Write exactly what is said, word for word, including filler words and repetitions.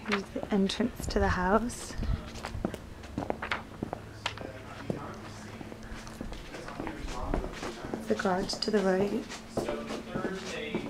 Here's the entrance to the house. The garage to the right.